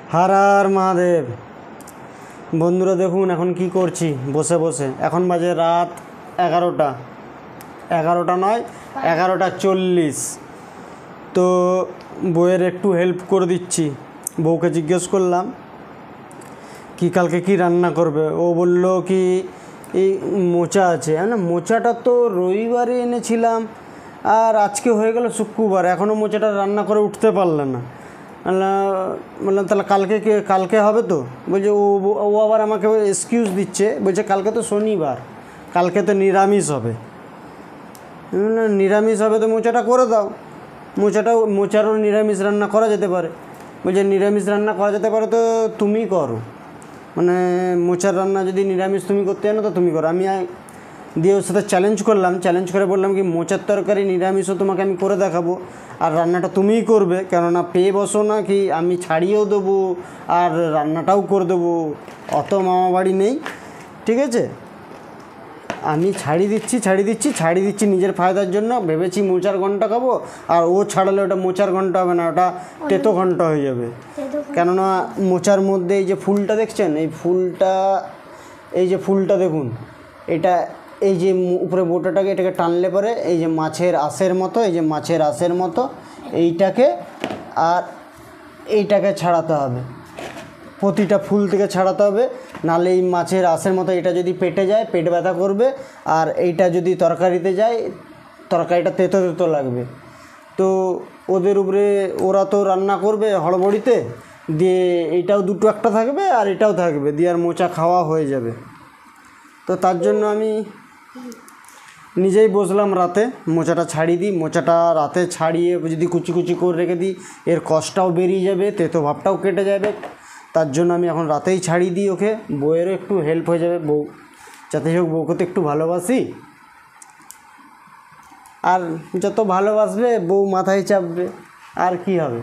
हर हर महादेव। बंधुरा देखुन एखन कि करछि बसे बसे। एखन बाजे रात 11टा 11टा नय 11टा 40। तो বউয়ের একটু হেল্প করে দিচ্ছি। বউকে জিজ্ঞেস করলাম कि কালকে কি রান্না করবে। ও বলল কি এই মোচা আছে। না মোচাটা তো রবিবারে এনেছিলাম আর আজকে হয়ে গেল শুক্রবার, এখনও মোচাটা রান্না করে উঠতে পারলে না। বললাম তাহলে কালকে হবে তো। বলছে ও আবার আমাকে এক্সকিউজ দিচ্ছে, বলছে কালকে তো শনিবার, কালকে তো নিরামিষ হবে। নিরামিষ হবে তো মোচাটা করে দাও। মোচারও নিরামিষ রান্না করা যেতে পারে। বলছে নিরামিষ রান্না করা যেতে পারে তো তুমি করো, মানে মোচার রান্না যদি নিরামিষ তুমি করতে জানো তো তুমি করো। আমি দিয়ে ওর সাথে চ্যালেঞ্জ করলাম, চ্যালেঞ্জ করে বললাম কি মোচার তরকারি নিরামিষও তোমাকে আমি করে দেখাবো আর রান্নাটা তুমিই করবে, কেননা পেয়ে বসো না কি আমি ছাড়িয়েও দেবো আর রান্নাটাও করে দেবো, অত মামা বাড়ি নেই, ঠিক আছে। আমি ছাড়িয়ে দিচ্ছি নিজের ফায়দার জন্য। ভেবেছি মোচার ঘন্টা খাবো আর ও ছাড়ালে ওটা মোচার ঘন্টা হবে না, ওটা তেতো ঘন্টা হয়ে যাবে। কেননা মোচার মধ্যে এই যে ফুলটা দেখছেন, এই যে ফুলটা দেখুন, এটা এই যে উপরে বোটাটাকে এটাকে টানলে পরে এই যে মাছের আঁশের মতো, এই যে মাছের আঁশের মতো এইটাকে আর এইটাকে ছাড়াতে হবে, প্রতিটা ফুল থেকে ছাড়াতে হবে। নাহলে এই মাছের আঁশের মতো এটা যদি পেটে যায় পেট ব্যথা করবে, আর এইটা যদি তরকারিতে যায় তরকারিটা তেতো তেতো লাগবে। তো ওদের উপরে ওরা তো রান্না করবে হড়বড়িতে, দিয়ে এইটাও দুটো একটা থাকবে আর এটাও থাকবে, দিয়ে আর মোচা খাওয়া হয়ে যাবে। তো তার জন্য আমি নিজেই বসলাম রাতে মোচাটা ছাড়িয়ে দিই। মোচাটা রাতে ছাড়িয়ে যদি কুচি কুচি করে রেখে দিই এর কষটাও বেরিয়ে যাবে, তেতো ভাবটাও কেটে যাবে। তার জন্য আমি এখন রাতেই ছাড়িয়ে দিই ওকে। বউয়েরও একটু হেল্প হয়ে যাবে, বউ যাতে হোক বউকে তো একটু ভালোবাসি, আর যত ভালোবাসবে বউ মাথায় চাপবে, আর কি হবে।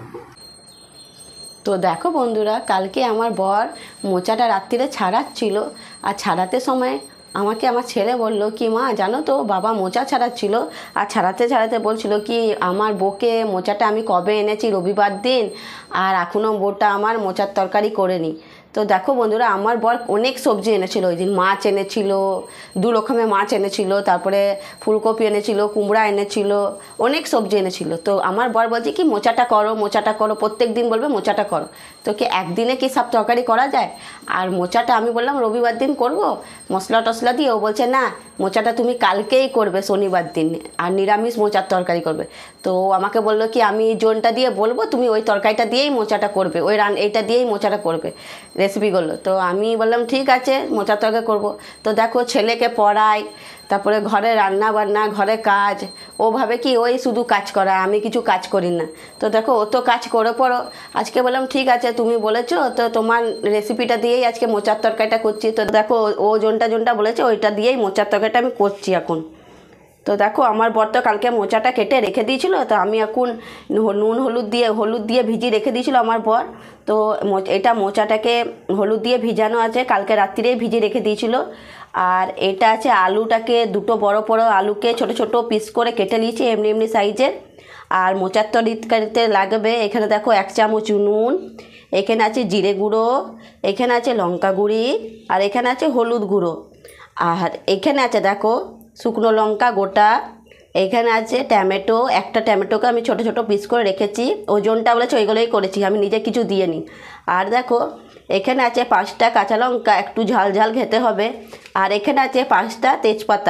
তো দেখো বন্ধুরা, কালকে আমার বর মোচাটা রাত্রিরে ছাড়াচ্ছিল, আর ছাড়াতে সময় আমাকে আমার ছেলে বলল কি মা জানো তো বাবা মোচা ছাড়াচ্ছিল, আর ছাড়াতে বলছিল কি আমার বউকে মোচাটা আমি কবে এনেছি রবিবার দিন, আর এখনও বউটা আমার মোচার তরকারি করেনি। তো দেখো বন্ধুরা, আমার বর অনেক সবজি এনেছিল ওই দিন। মাছ এনেছিল, 2 রকমের মাছ এনেছিল, তারপরে ফুলকপি এনেছিল, কুমড়া এনেছিল, অনেক সবজি এনেছিল। তো আমার বর বলছে কি মোচাটা করো, প্রত্যেক দিন বলবে মোচাটা করো। তো কি একদিনে কি সব তরকারি করা যায়? আর মোচাটা আমি বললাম রবিবার দিন করব মশলা টশলা দিয়ে। ও বলছে না, মোচাটা তুমি কালকেই করবে শনিবার দিন, আর নিরামিষ মোচার তরকারি করবে। তো আমাকে বললো কি আমি জোনটা দিয়ে বলবো, তুমি ওই তরকারিটা দিয়েই মোচাটা করবে, এইটা দিয়েই মোচাটা করবে রেসিপিগুলো। তো আমি বললাম ঠিক আছে মোচার তরকারি করবো। তো দেখো ছেলেকে পড়াই, তারপরে ঘরে রান্না বান্না, ঘরে কাজ, ও ভাবে কি ওই শুধু কাজ করা, আমি কিছু কাজ করি না। তো দেখো ও তো কাজ করে পড়ো। আজকে বললাম ঠিক আছে তুমি বলেছো তো তোমার রেসিপিটা দিয়েই আজকে মোচার তরকারিটা করছি। তো দেখো ও জোনটা বলেছে ওইটা দিয়েই মোচার তরকারিটা আমি করছি এখন। তো দেখো আমার বর তো কালকে মোচাটা কেটে রেখে দিয়েছিল, তো আমি এখন নুন হলুদ দিয়ে ভিজিয়ে রেখে দিয়েছিল আমার বর। তো এটা মোচাটাকে হলুদ দিয়ে ভিজানো আছে, কালকে রাত্রিরেই ভিজিয়ে রেখে দিয়েছিল। আর এটা আছে আলুটাকে, 2টো বড় আলুকে ছোট ছোট পিস করে কেটে নিয়েছি এমনি সাইজের। আর মোচার তরকারিতে লাগবে এখানে দেখো 1 চামচ নুন, এখানে আছে জিরে গুঁড়ো, এখানে আছে লঙ্কা গুঁড়ি, আর এখানে আছে হলুদ গুঁড়ো, আর এখানে আছে দেখো শুকনো লঙ্কা গোটা, এখানে আছে টমেটো, একটা টমেটোকে আমি ছোট ছোট পিস করে রেখেছি। ওজনটা বলেছে ওইগুলোই করেছি, আমি নিজে কিছু দিয়ে নিই। আর দেখো এখানে আছে 5টা কাঁচা লঙ্কা, একটু ঝাল খেতে হবে। আর এখানে আছে 5টা তেজপাতা।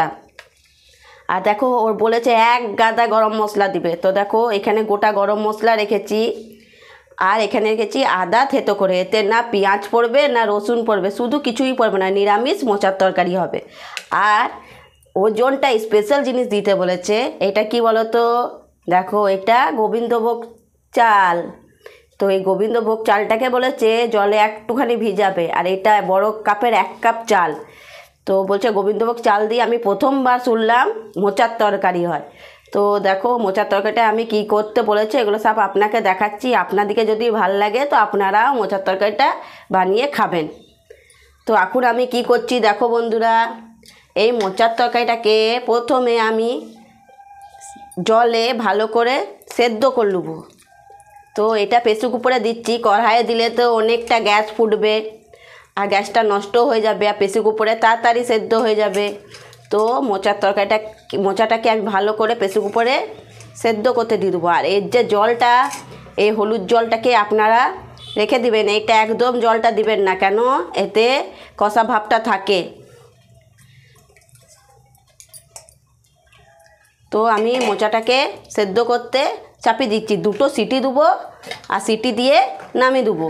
আর দেখো ওর বলেছে 1 গাদা গরম মশলা দিবে। তো দেখো এখানে গোটা গরম মশলা রেখেছি, আর এখানে রেখেছি আদা থেতো করে। এতে না পেঁয়াজ পড়বে না রসুন পড়বে, শুধু কিছুই পড়বে না, নিরামিষ মোচার তরকারি হবে। আর ওজনটা স্পেশাল জিনিস দিতে বলেছে, এটা কি বলো তো, দেখো এটা গোবিন্দভোগ চাল। তো এই গোবিন্দভোগ চালটাকে বলেছে জলে একটুখানি ভিজাবে, আর এটা বড় কাপের 1 কাপ চাল। তো বলছে গোবিন্দভোগ চাল দিয়ে আমি প্রথমবার শুনলাম মোচার তরকারি হয়। তো দেখো মোচার তরকারিটা আমি কি করতে বলেছে এগুলো সব আপনাকে দেখাচ্ছি। আপনাদেরকে যদি ভাল লাগে তো আপনারাও মোচার তরকারিটা বানিয়ে খাবেন। তো এখন আমি কি করছি দেখো বন্ধুরা, এই মোচার তরকারিটাকে প্রথমে আমি জলে ভালো করে সেদ্ধ করে নেব। তো এটা প্রেসার কুকারে দিচ্ছি। কড়াইয়ে দিলে তো অনেকটা গ্যাস ফুটবে আর গ্যাসটা নষ্ট হয়ে যাবে, আর প্রেসার কুকারে তাড়াতাড়ি সেদ্ধ হয়ে যাবে। তো মোচাটাকে আমি ভালো করে প্রেসার কুকারে সেদ্ধ করতে দিয়ে দেবো। আর এর যে জলটা, এই হলুদ জলটাকে আপনারা রেখে দিবেন, এটা একদম জলটা দিবেন না, কেন এতে কষা ভাবটা থাকে। তো আমি মোচাটাকে সেদ্ধ করতে চাপিয়ে দিচ্ছি, 2টো সিটি দেবো আর সিটি দিয়ে নামিয়ে দেবো।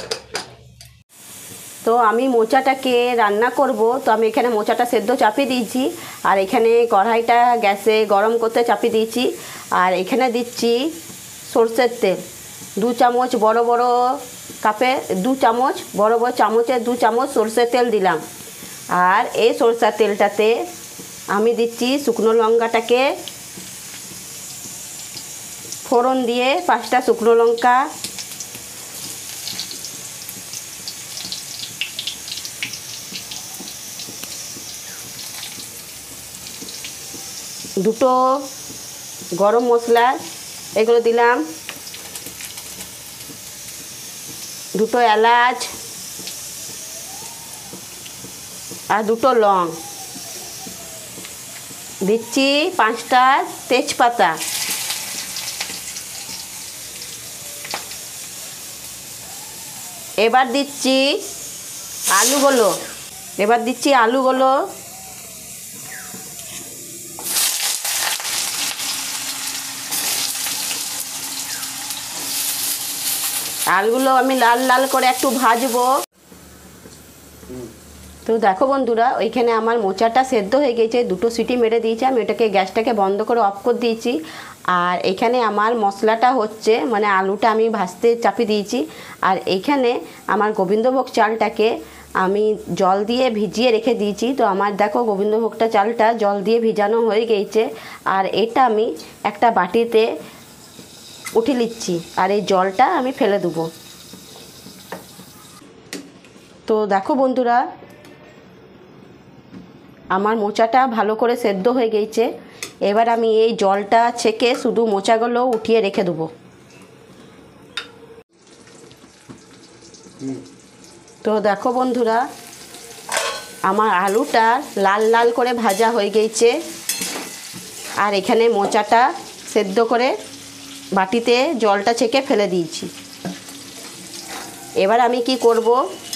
তো আমি মোচাটাকে রান্না করব, তো আমি এখানে মোচাটা সেদ্ধ চাপিয়ে দিয়েছি আর এখানে কড়াইটা গ্যাসে গরম করতে চাপিয়ে দিয়েছি। আর এখানে দিচ্ছি সরষের তেল 2 চামচ, বড় বড় কাপে 2 চামচ, বড় বড় চামচে 2 চামচ সরষের তেল দিলাম। আর এই সরষের তেলটাতে আমি দিচ্ছি শুকনো লঙ্কাটাকে ফোড়ন দিয়ে 5টা শুকনো লঙ্কা, দুটো গরম মশলা এগুলো দিলাম, 2টো এলাচ আর 2টো লং, দিচ্ছি 5টা তেজপাতা। এবার দিচ্ছি আলুগুলো, আলুগুলো আমি লাল লাল করে একটু ভাজবো। তো দেখো বন্ধুরা, ওইখানে আমার মোচাটা সেদ্ধ হয়ে গেছে, 2টো সিটি মেরে দিয়েছি। আমি ওটাকে গ্যাসটাকে বন্ধ করে অফ করে দিয়েছি। আর এখানে আমার মশলাটা হচ্ছে, মানে আলুটা আমি ভাজতে চাপিয়ে দিয়েছি। আর এইখানে আমার গোবিন্দভোগ চালটাকে আমি জল দিয়ে ভিজিয়ে রেখে দিয়েছি। তো আমার দেখো গোবিন্দভোগটা চালটা জল দিয়ে ভিজানো হয়ে গেছে। আর এটা আমি একটা বাটিতে উঠিয়ে নিচ্ছি আর এই জলটা আমি ফেলে দেবো। তো দেখো বন্ধুরা, আমার মোচাটা ভালো করে সেদ্ধ হয়ে গেছে। এবার আমি এই জলটা ছেঁকে শুধু মোচাগুলো উঠিয়ে রেখে দেবো। তো দেখো বন্ধুরা, আমার আলুটা লাল লাল করে ভাজা হয়ে গেছে। আর এখানে মোচাটা সেদ্ধ করে বাটিতে জলটা ছেঁকে ফেলে দিয়েছি। এবার আমি কি করব,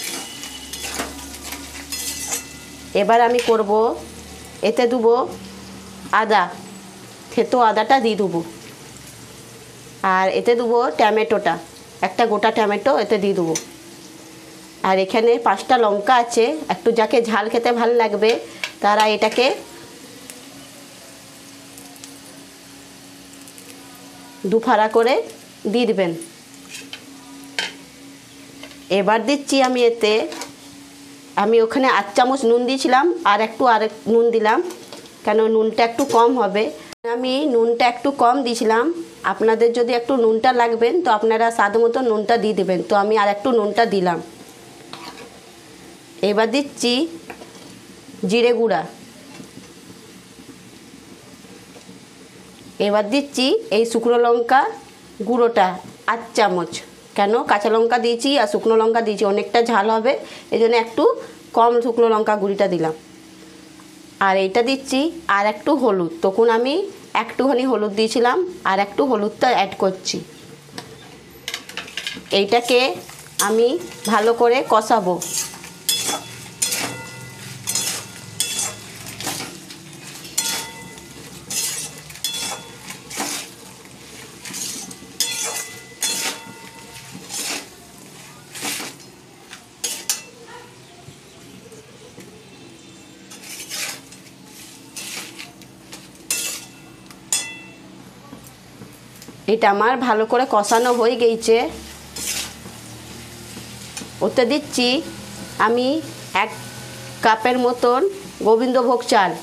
এতে দেবো আদা, থেতো আদাটা দিয়ে দেবো। আর এতে দেবো টমেটোটা, একটা গোটা টমেটো এতে দিয়ে দেবো। আর এখানে 5টা লঙ্কা আছে, একটু যাকে ঝাল খেতে ভালো লাগবে তারা এটাকে দুফাড়া করে দিয়ে দেবেন। এবার দিচ্ছি আমি এতে, আমি ওখানে 8 চামচ নুন দিয়েছিলাম, আর নুন দিলাম, কেন নুনটা একটু কম হবে। আমি নুনটা একটু কম দিয়েছিলাম, আপনাদের যদি একটু নুনটা লাগবেন তো আপনারা স্বাদ মতো নুনটা দিয়ে দেবেন। তো আমি আর একটু নুনটা দিলাম। এবার দিচ্ছি জিরে গুঁড়া, এবার দিচ্ছি এই শুকনো লঙ্কা গুঁড়োটা 8 চামচ, কেন কাঁচা লঙ্কা দিয়েছি আর শুকনো লঙ্কা দিয়েছি, অনেকটা ঝাল হবে, এই জন্য একটু কম শুকনো লঙ্কা গুঁড়িটা দিলাম। আর এইটা দিচ্ছি আর একটু হলুদ, তখন আমি একটুখানি হলুদ দিয়েছিলাম, আর একটু হলুদটা অ্যাড করছি। এইটাকে আমি ভালো করে কষাবো। এটা আমার ভালো করে কষানো হয়ে গেছে। ওতে দিচ্ছি আমি 1 কাপের মতন গোবিন্দভোগ চাল,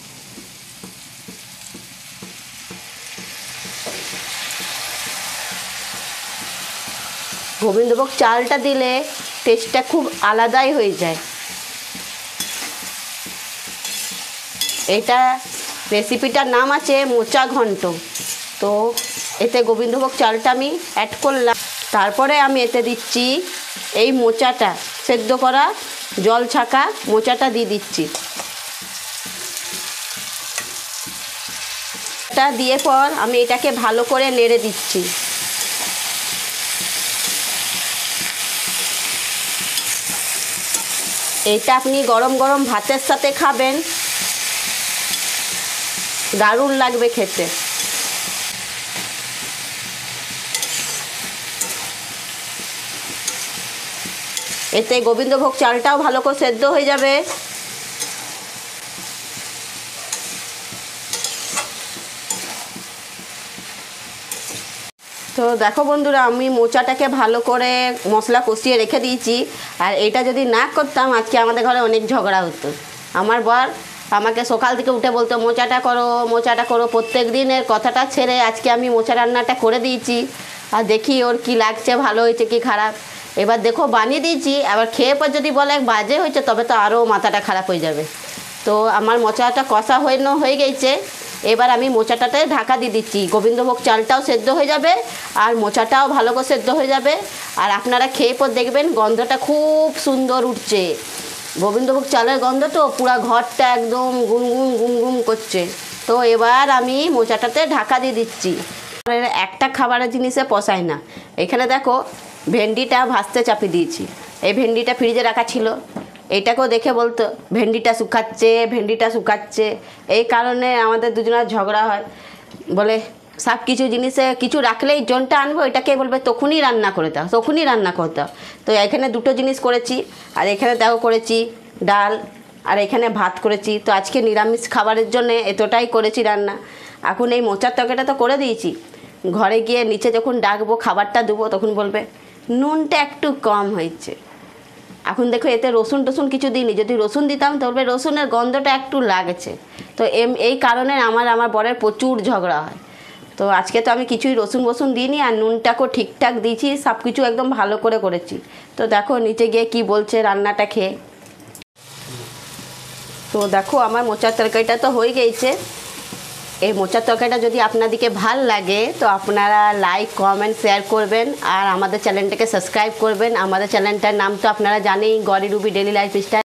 গোবিন্দভোগ চালটা দিলে টেস্টটা খুব আলাদাই হয়ে যায়। এটা রেসিপিটার নাম আছে মোচা ঘন্ট। তো এতে গোবিন্দভোগ চালটা আমি অ্যাড করলাম। তারপরে আমি এতে দিচ্ছি এই মোচাটা, সেদ্ধ করা জল ছাকা মোচাটা দিয়ে দিচ্ছি। এটা দিয়ে পর আমি এটাকে ভালো করে নেড়ে দিচ্ছি। এটা আপনি গরম গরম ভাতের সাথে খাবেন, দারুণ লাগবে খেতে। এতে গোবিন্দভোগ চালটাও ভালো করে সেদ্ধ হয়ে যাবে। তো দেখো বন্ধুরা, আমি মোচাটাকে ভালো করে মশলা কষিয়ে রেখে দিয়েছি। আর এটা যদি না করতাম আজকে আমাদের ঘরে অনেক ঝগড়া হতো। আমার বর আমাকে সকাল থেকে উঠে বলতো মোচাটা করো, মোচাটা করো। প্রত্যেক দিনের কথাটা ছেড়ে আজকে আমি মোচা রান্নাটা করে দিয়েছি। আর দেখি ওর কি লাগছে, ভালো হয়েছে কি খারাপ। এবার দেখো বানিয়ে দিয়েছি, আবার খেয়ে পর যদি বলে বাজে হয়েছে তবে তো আরও মাথাটা খারাপ হয়ে যাবে। তো আমার মোচাটা কষা হয়ে গেছে। এবার আমি মোচাটাতে ঢাকা দিয়ে দিচ্ছি। গোবিন্দভোগ চালটাও সেদ্ধ হয়ে যাবে আর মোচাটাও ভালো করে সেদ্ধ হয়ে যাবে। আর আপনারা খেয়ে পর দেখবেন গন্ধটা খুব সুন্দর উঠছে। গোবিন্দভোগ চালের গন্ধ তো পুরো ঘরটা একদম গুনগুন গুনগুন করছে। তো এবার আমি মোচাটাতে ঢাকা দিয়ে দিচ্ছি। একটা খাবারের জিনিসে পোষায় না। এখানে দেখো ভেন্ডিটা ভাজতে চাপিয়ে দিয়েছি। এই ভেন্ডিটা ফ্রিজে রাখা ছিল, এটাকেও দেখে বলতো ভেন্ডিটা শুকাচ্ছে, ভেন্ডিটা শুকাচ্ছে। এই কারণে আমাদের দুজনের ঝগড়া হয়। বলে সব কিছু জিনিসে কিছু রাখলেই জনটা আনবো, এটাকে বলবে তখনই রান্না করে দাও, তখনই রান্না করতে দাও। তো এখানে দুটো জিনিস করেছি। আর এখানে দেখো করেছি ডাল, আর এখানে ভাত করেছি। তো আজকে নিরামিষ খাবারের জন্য এতটাই করেছি রান্না। এখন এই মোচার তরকারিটা তো করে দিয়েছি। ঘরে গিয়ে নিচে যখন ডাকবো খাবারটা দেবো তখন বলবে নুনটা একটু কম হয়েছে। এখন দেখো এতে রসুন টসুন কিছু দিইনি, যদি রসুন দিতাম তো বলবে রসুনের গন্ধটা একটু লাগছে। তো এই কারণে আমার বরের প্রচুর ঝগড়া হয়। তো আজকে তো আমি কিছুই রসুন দিইনি, আর নুনটাকেও ঠিকঠাক দিয়েছি, সব কিছু একদম ভালো করে করেছি। তো দেখো নিচে গিয়ে কি বলছে রান্নাটা খেয়ে। তো দেখো আমার মোচার তরকারিটা তো হয়ে গেছে। এই মোচার তরকারিটা যদি আপনাদেরকে ভাল লাগে তো আপনারা লাইক কমেন্ট শেয়ার করবেন, আর আমাদের চ্যানেলটাকে সাবস্ক্রাইব করবেন। আমাদের চ্যানেলটার নাম তো আপনারা জানেই, গরি রুবি ডেলি লাইফ স্টাইল।